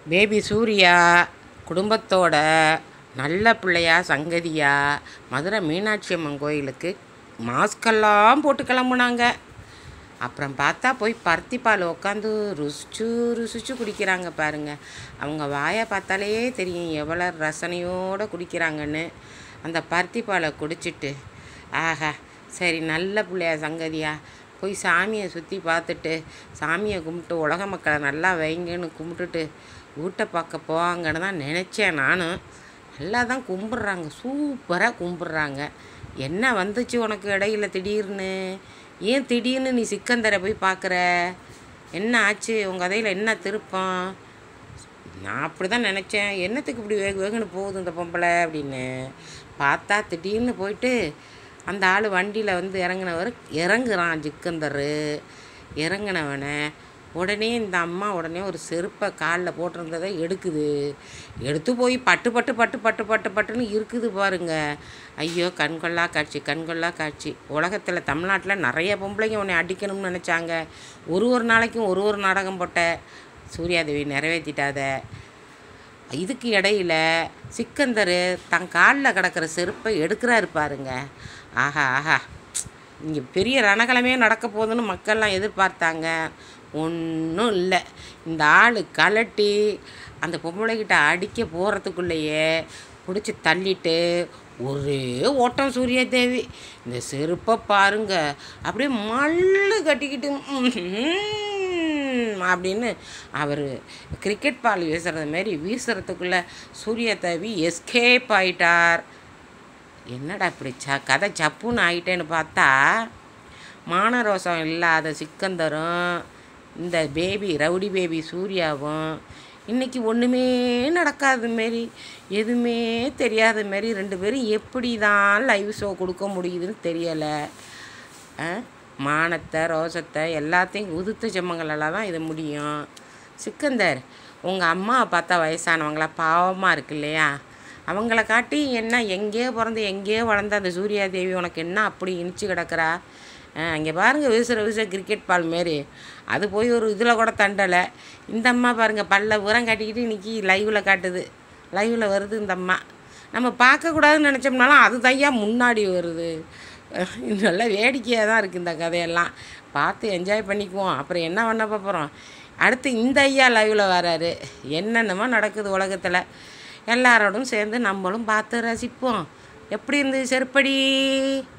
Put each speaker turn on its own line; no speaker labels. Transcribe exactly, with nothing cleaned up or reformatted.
Baby Surya குடும்பத்தோட நல்ல பிள்ளையா சங்கதியா மதுரை மீனாட்சி அம்மன் கோயிலுக்கு மாஸ்கெல்லாம் போட்டு கிளம்புனாங்க. அப்புறம் பார்த்தா போய் பருத்தி பால் உட்காந்து ருசிச்சு ருசிச்சு குடிக்கிறாங்க பாருங்க. அவங்க வாயை பார்த்தாலே தெரியும் எவ்வளோ ரசனையோடு குடிக்கிறாங்கன்னு. அந்த பருத்தி பாலை குடிச்சிட்டு ஆஹா சரி நல்ல பிள்ளையா சங்கதியா போய் சாமியை சுற்றி பார்த்துட்டு சாமியை கும்பிட்டு உலக மக்களை நல்லா வைங்கன்னு கும்பிட்டுட்டு வீட்டை பார்க்க போவாங்கன்னு தான் நினச்சேன். நானும் நல்லா தான் கும்பிட்றாங்க, சூப்பராக கும்பிட்றாங்க. என்ன வந்துச்சு உனக்கு இடையில திடீர்னு? ஏன் திடீர்னு நீ சிக்கந்தரை போய் பார்க்குற? என்ன ஆச்சு உங்கள் கதையில்? என்ன திருப்பம்? நான் அப்படி தான் நினச்சேன். என்னத்துக்கு இப்படி வேக வேகன்னு போகுது இந்த பொம்பளை அப்படின்னு பார்த்தா திடீர்னு போயிட்டு அந்த ஆள் வண்டியில் வந்து இறங்கினவர் இறங்குறான். சிக்கந்தர் இறங்கினவனை உடனே இந்த அம்மா உடனே ஒரு செருப்பை காலில் போட்டிருந்ததை எடுக்குது. எடுத்து போய் பட்டு பட்டு பட்டு பட்டு பட்டு பட்டுன்னு இருக்குது பாருங்க. ஐயோ கண்கொள்ளா காட்சி, கண்கொள்ளா காட்சி. உலகத்தில் தமிழ்நாட்டில் நிறைய பொம்பளைங்க உன்னை அடிக்கணும்னு நினச்சாங்க. ஒரு ஒரு நாளைக்கும் ஒரு ஒரு நாடகம் போட்ட சூர்யாதேவி நிறைவேற்றிட்டாத. இதுக்கு இடையில் சிக்கந்தர் தன் காலில் கிடக்கிற செருப்பை எடுக்கிறாரு பாருங்க. ஆஹா ஆஹா, இங்கே பெரிய ரணகலமே நடக்க போகுதுன்னு மக்கள்லாம் எதிர்பார்த்தாங்க. ஒன்றும் இல்லை. இந்த ஆள் கலட்டி அந்த பொம்பளைக்கிட்ட அடிக்க போகிறதுக்குள்ளேயே பிடிச்சி தள்ளிட்டு ஒரே ஓட்டம் சூர்யாதேவி. இந்த செருப்பை பாருங்க அப்படியே மல்லு கட்டிக்கிட்டு அப்படின்னு அவர் கிரிக்கெட் பால் வீசுறது மாரி வீசுறதுக்குள்ளே சூர்யாதேவி எஸ்கேப் ஆயிட்டார். என்னடா இப்படி ச கதை சப்புன்னு ஆகிட்டேன்னு பார்த்தா மானரோசம் இல்லாத சிக்கந்தரும் இந்த பேபி ரவுடி பேபி சூர்யாவும் இன்றைக்கி ஒன்றுமே நடக்காத மாரி எதுவுமே தெரியாத மாரி ரெண்டு பேரும் எப்படி தான் லைவ் ஷோ கொடுக்க முடியுதுன்னு தெரியலை. மானத்தை ரோசத்தை எல்லாத்தையும் உதுத்த ஜம்மங்களால் தான் இது முடியும். சிக்கந்தர் உங்கள் அம்மாவை பார்த்தா வயசானவங்களா பாவமாக இருக்கு இல்லையா? அவங்கள காட்டி என்ன எங்கேயோ பிறந்து எங்கேயோ வளர்ந்த அந்த சூர்யாதேவி உனக்கு என்ன அப்படி இனிச்சு கிடக்கிறா? அங்கே பாருங்கள் வீசுகிற வீசுகிற கிரிக்கெட் பால் மாரி அது போய் ஒரு இதில் கூட தண்டலை. இந்த அம்மா பாருங்கள் பல்ல உரம் காட்டிக்கிட்டு இன்றைக்கி லைவில் காட்டுது. லைவில் வருது இந்த அம்மா. நம்ம பார்க்கக்கூடாதுன்னு நினச்சோம்னாலும் அது தையா முன்னாடி வருது. நல்லா வேடிக்கையாக தான் இருக்குது இந்த கதையெல்லாம். பார்த்து என்ஜாய் பண்ணிக்குவோம். அப்புறம் என்ன பண்ண போகிறோம்? அடுத்து இந்த ஐயா லைவில் வராரு. என்னென்னமோ நடக்குது உலகத்தில். எல்லாரோடும் சேர்ந்து நம்மளும் பார்த்து ரசிப்போம். எப்படி இருந்தது செருப்படி?